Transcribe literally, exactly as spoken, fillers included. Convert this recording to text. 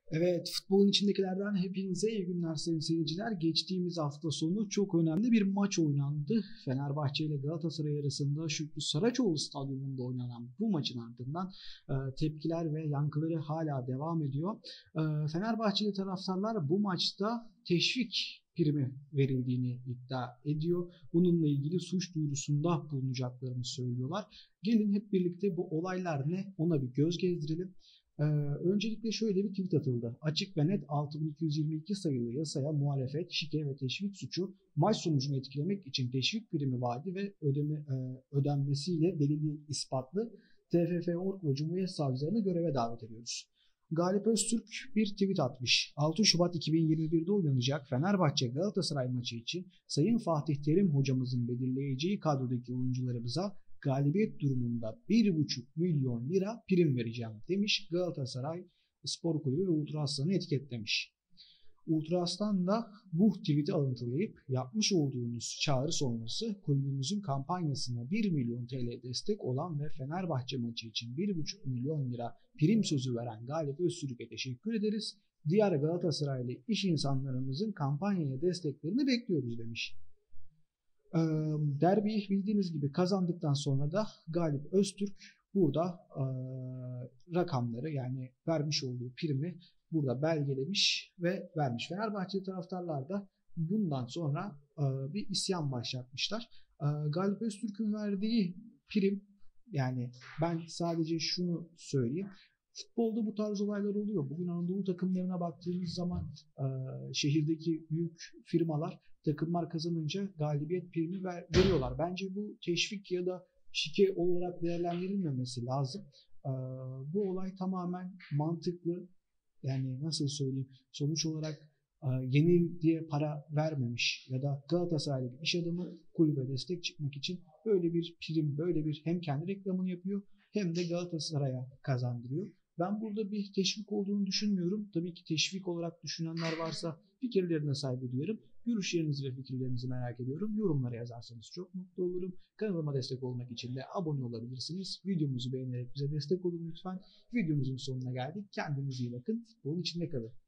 Evet, futbolun içindekilerden hepinize iyi günler sayın seyirciler. Geçtiğimiz hafta sonu çok önemli bir maç oynandı. Fenerbahçe ile Galatasaray arasında Şükrü Saraçoğlu Stadyumunda oynanan bu maçın ardından e, tepkiler ve yankıları hala devam ediyor. E, Fenerbahçeli taraftarlar bu maçta teşvik primi verildiğini iddia ediyor. Bununla ilgili suç duyurusunda bulunacaklarını söylüyorlar. Gelin hep birlikte bu olaylar ne ona bir göz gezdirelim. Ee, öncelikle şöyle bir tweet atıldı. Açık ve net altı bin iki yüz yirmi iki sayılı yasaya muhalefet, şike ve teşvik suçu maç sonucunu etkilemek için teşvik primi vaadi ve ödeme, e, ödenmesiyle delili ispatlı T F F nokta org ve Cumhuriyet Savcılarını göreve davet ediyoruz. Galip Öztürk bir tweet atmış. altı Şubat iki bin yirmi bir'de oynanacak Fenerbahçe Galatasaray maçı için Sayın Fatih Terim hocamızın belirleyeceği kadrodaki oyuncularımıza galibiyet durumunda bir buçuk milyon lira prim vereceğim demiş. Galatasaray Spor Kulübü ve Ultra Aslan'ı etiketlemiş. Ultra Aslan da bu tweet'i alıntılayıp yapmış olduğunuz çağrı sonrası kulübümüzün kampanyasına bir milyon T L destek olan ve Fenerbahçe maçı için bir buçuk milyon lira prim sözü veren Galip Öztürk'e teşekkür ederiz. Diğer Galatasaraylı iş insanlarımızın kampanyaya desteklerini bekliyoruz demiş. Derbiyi bildiğiniz gibi kazandıktan sonra da Galip Öztürk burada e, rakamları yani vermiş olduğu primi burada belgelemiş ve vermiş. Fenerbahçe taraftarlar da bundan sonra e, bir isyan başlatmışlar. E, Galip Öztürk'ün verdiği prim, yani ben sadece şunu söyleyeyim. Futbolda bu tarz olaylar oluyor. Bugün Anadolu takımlarına baktığımız zaman e, şehirdeki büyük firmalar takımlar kazanınca galibiyet primi ver, veriyorlar. Bence bu teşvik ya da şike olarak değerlendirilmemesi lazım. E, bu olay tamamen mantıklı. Yani nasıl söyleyeyim? Sonuç olarak e, yenil diye para vermemiş ya da Galatasaray'daki iş adamı kulübe destek çıkmak için böyle bir prim, böyle bir hem kendi reklamını yapıyor hem de Galatasaray'a kazandırıyor. Ben burada bir teşvik olduğunu düşünmüyorum. Tabii ki teşvik olarak düşünenler varsa fikirlerine saygı duyarım. Görüşlerinizi ve fikirlerinizi merak ediyorum. Yorumlara yazarsanız çok mutlu olurum. Kanalıma destek olmak için de abone olabilirsiniz. Videomuzu beğenerek bize destek olun lütfen. Videomuzun sonuna geldik. Kendinize iyi bakın. Futbolun içinde kalın.